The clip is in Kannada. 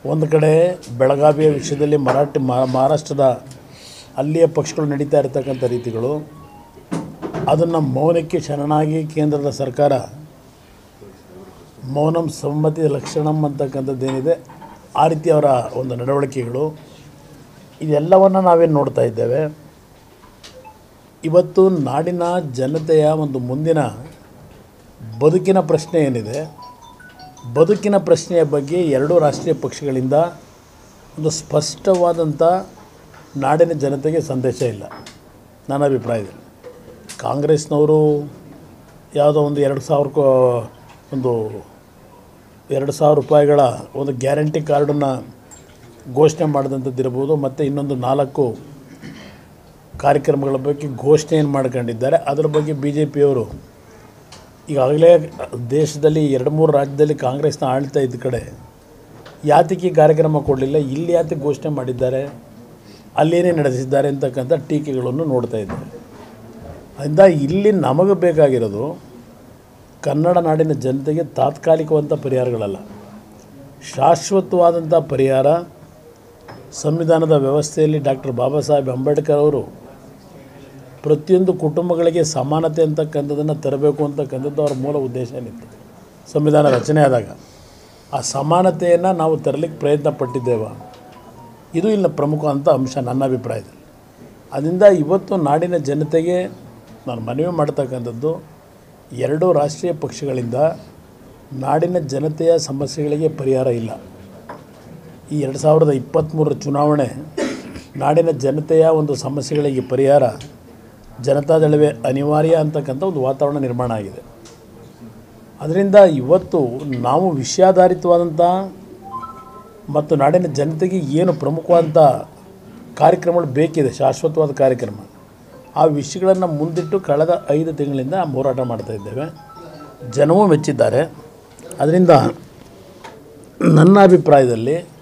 ಒಂದು ಕಡೆ ಬೆಳಗಾವಿಯ ವಿಷಯದಲ್ಲಿ ಮಹಾರಾಷ್ಟ್ರದ ಅಲ್ಲಿಯ ಪಕ್ಷಗಳು ನಡೀತಾ ಇರತಕ್ಕಂಥ ರೀತಿಗಳು, ಅದನ್ನು ಮೌನಕ್ಕೆ ಶರಣಾಗಿ ಕೇಂದ್ರದ ಸರ್ಕಾರ ಮೌನಂ ಸಮ್ಮತಿ ಲಕ್ಷಣಂ ಅಂತಕ್ಕಂಥದ್ದೇನಿದೆ ಆ ರೀತಿ ಅವರ ಒಂದು ನಡವಳಿಕೆಗಳು, ಇದೆಲ್ಲವನ್ನು ನಾವೇನು ನೋಡ್ತಾ ಇದ್ದೇವೆ. ಇವತ್ತು ನಾಡಿನ ಜನತೆಯ ಒಂದು ಮುಂದಿನ ಬದುಕಿನ ಪ್ರಶ್ನೆ ಏನಿದೆ, ಬದುಕಿನ ಪ್ರಶ್ನೆಯ ಬಗ್ಗೆ ಎರಡೂ ರಾಷ್ಟ್ರೀಯ ಪಕ್ಷಗಳಿಂದ ಒಂದು ಸ್ಪಷ್ಟವಾದಂಥ ನಾಡಿನ ಜನತೆಗೆ ಸಂದೇಶ ಇಲ್ಲ ನನ್ನ ಅಭಿಪ್ರಾಯದಲ್ಲಿ. ಕಾಂಗ್ರೆಸ್ನವರು ಯಾವುದೋ ಒಂದು 2,000 ರೂಪಾಯಿಗಳ ಒಂದು ಗ್ಯಾರಂಟಿ ಕಾರ್ಡನ್ನು ಘೋಷಣೆ ಮಾಡಿದಂಥದ್ದಿರ್ಬೋದು, ಮತ್ತು ಇನ್ನೊಂದು 4 ಕಾರ್ಯಕ್ರಮಗಳ ಬಗ್ಗೆ ಘೋಷಣೆಯನ್ನು ಮಾಡ್ಕೊಂಡಿದ್ದಾರೆ. ಅದರ ಬಗ್ಗೆ BJPಯವರು ಈಗಾಗಲೇ ದೇಶದಲ್ಲಿ 2-3 ರಾಜ್ಯದಲ್ಲಿ ಕಾಂಗ್ರೆಸ್ನ ಆಳ್ತಾ ಇದ್ದ ಕಡೆ ಯಾತಕ್ಕೆ ಕಾರ್ಯಕ್ರಮ ಕೊಡಲಿಲ್ಲ, ಇಲ್ಲಿ ಯಾತಕ್ಕೆ ಘೋಷಣೆ ಮಾಡಿದ್ದಾರೆ, ಅಲ್ಲೇನೇ ನಡೆಸಿದ್ದಾರೆ ಅಂತಕ್ಕಂಥ ಟೀಕೆಗಳನ್ನು ನೋಡ್ತಾ ಇದ್ದಾರೆ. ಅದರಿಂದ ಇಲ್ಲಿ ನಮಗೆ ಬೇಕಾಗಿರೋದು ಕನ್ನಡ ನಾಡಿನ ಜನತೆಗೆ ತಾತ್ಕಾಲಿಕವಂಥ ಪರಿಹಾರಗಳಲ್ಲ, ಶಾಶ್ವತವಾದಂಥ ಪರಿಹಾರ. ಸಂವಿಧಾನದ ವ್ಯವಸ್ಥೆಯಲ್ಲಿ ಡಾಕ್ಟರ್ ಬಾಬಾ ಸಾಹೇಬ್ ಅಂಬೇಡ್ಕರ್ ಅವರು ಪ್ರತಿಯೊಂದು ಕುಟುಂಬಗಳಿಗೆ ಸಮಾನತೆ ಅಂತಕ್ಕಂಥದ್ದನ್ನು ತರಬೇಕು ಅಂತಕ್ಕಂಥದ್ದು ಅವರ ಮೂಲ ಉದ್ದೇಶ ಏನಿತ್ತು ಸಂವಿಧಾನ ರಚನೆ ಆದಾಗ. ಆ ಸಮಾನತೆಯನ್ನು ನಾವು ತರಲಿಕ್ಕೆ ಪ್ರಯತ್ನ ಪಟ್ಟಿದ್ದೇವೆ. ಇದು ಇಲ್ಲ ಪ್ರಮುಖ ಅಂತ ಅಂಶ ನನ್ನ ಅಭಿಪ್ರಾಯದಲ್ಲಿ. ಅದರಿಂದ ಇವತ್ತು ನಾಡಿನ ಜನತೆಗೆ ನಾನು ಮನವಿ ಮಾಡ್ತಕ್ಕಂಥದ್ದು, ಎರಡೂ ರಾಷ್ಟ್ರೀಯ ಪಕ್ಷಗಳಿಂದ ನಾಡಿನ ಜನತೆಯ ಸಮಸ್ಯೆಗಳಿಗೆ ಪರಿಹಾರ ಇಲ್ಲ. ಈ 2023 ಚುನಾವಣೆ ನಾಡಿನ ಜನತೆಯ ಒಂದು ಸಮಸ್ಯೆಗಳಿಗೆ ಪರಿಹಾರ ಜನತಾದಳವೇ ಅನಿವಾರ್ಯ ಅಂತಕ್ಕಂಥ ಒಂದು ವಾತಾವರಣ ನಿರ್ಮಾಣ ಆಗಿದೆ. ಅದರಿಂದ ಇವತ್ತು ನಾವು ವಿಷಯಾಧಾರಿತವಾದಂಥ ಮತ್ತು ನಾಡಿನ ಜನತೆಗೆ ಏನು ಪ್ರಮುಖವಾದಂಥ ಕಾರ್ಯಕ್ರಮಗಳು ಬೇಕಿದೆ, ಶಾಶ್ವತವಾದ ಕಾರ್ಯಕ್ರಮ, ಆ ವಿಷಯಗಳನ್ನು ಮುಂದಿಟ್ಟು ಕಳೆದ 5 ತಿಂಗಳಿಂದ ಹೋರಾಟ ಮಾಡ್ತಾಯಿದ್ದೇವೆ. ಜನವೂ ಮೆಚ್ಚಿದ್ದಾರೆ. ಅದರಿಂದ ನನ್ನ ಅಭಿಪ್ರಾಯದಲ್ಲಿ